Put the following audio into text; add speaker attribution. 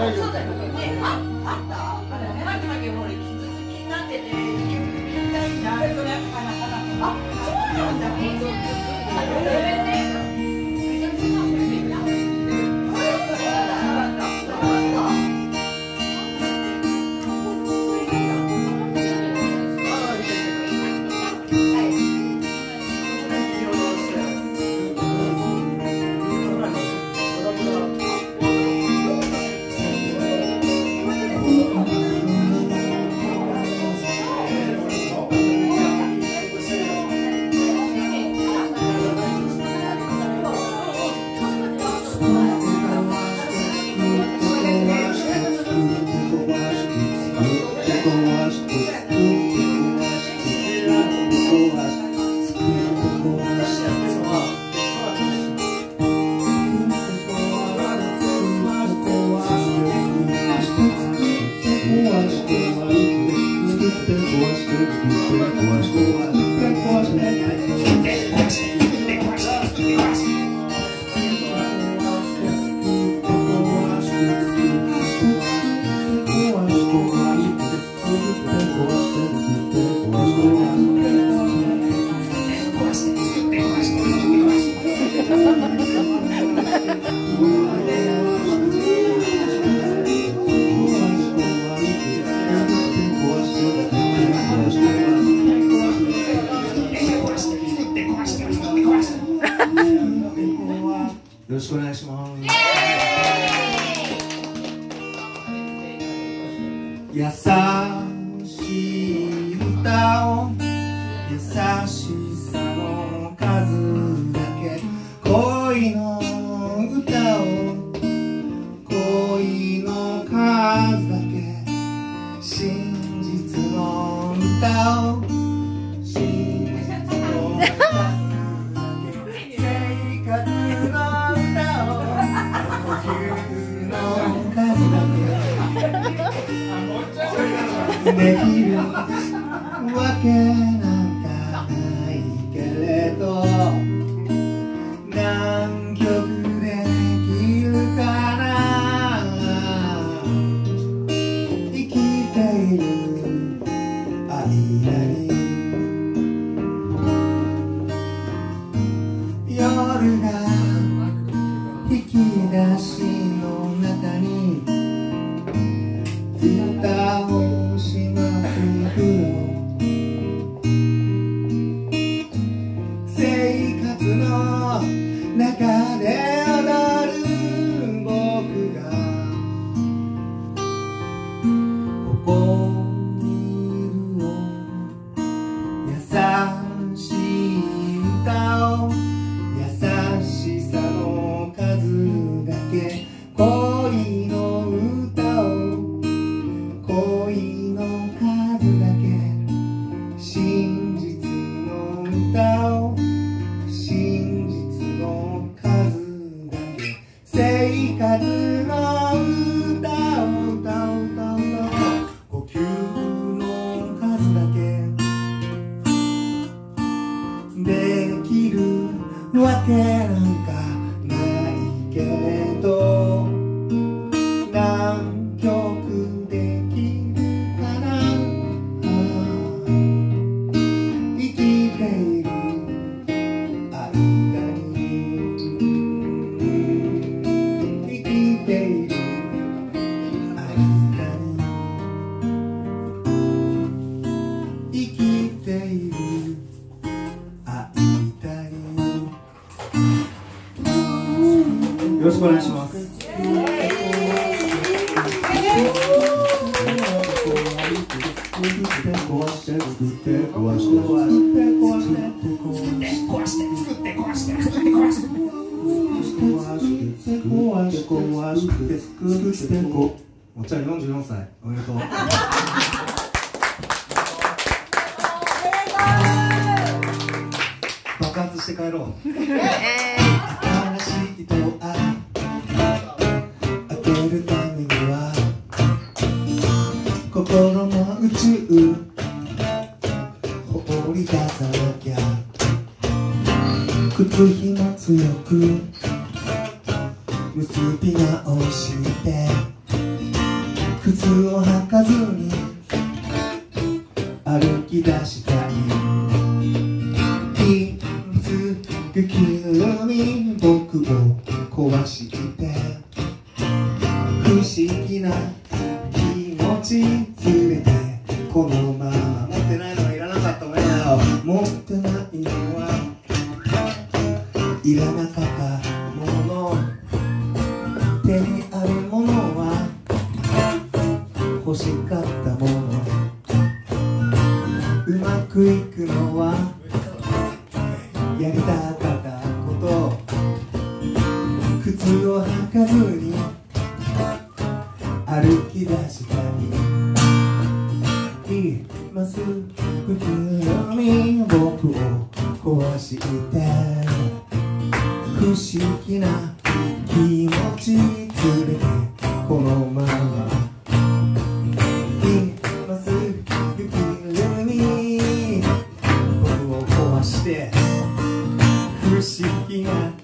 Speaker 1: そうだよね。あった。あれね、マギも俺気になってて、みたいなそれからあ、そうなんだ。
Speaker 2: よろしくお願いします。優しい歌を優しさの数だけ恋の歌を恋の数だけ真実の歌を真実の数だけ生活の歌を呼吸の数だけできるわけなんかないけれど何曲できるかな生きている間に夜が引き出しの中に歌をしまっていくよ生活の中で踊る僕がここにいるよ優しい歌を優しさの数だけ恋の歌を恋の数だけ真実の歌を真実の数だけ生活の歌を歌う呼吸の数だけできるわけなんかないけれど何曲できるかな生きている間に生きている間に生きている間によろしくお願いします。おっちゃん44歳おめでとう。爆発して帰ろう。新しい人を当てるためには心の宇宙放り出さなきゃ靴ひも強く結び直して靴を履かずに歩き出したい。いつか急に僕を壊して不思議な気持ち連れてこのまま持ってないのはいらなかったもんやよ。持ってないのはいらなかったもの、手にあるものは欲しかったもの、うまくいくのはやりたかったこと、靴を履かずに歩き出したり、今すぐ急に僕を壊して不思議な気持ち連れてこのまま今すぐ急に僕を壊して不思議な